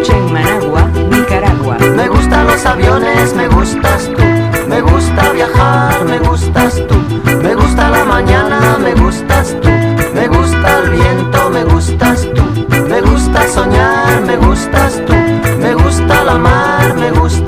noche en Managua, Nicaragua. Me gustan los aviones, me gustas tú. Me gusta viajar, me gustas tú. Me gusta la mañana, me gustas tú. Me gusta el viento, me gustas tú. Me gusta soñar, me gustas tú. Me gusta la mar, me gustas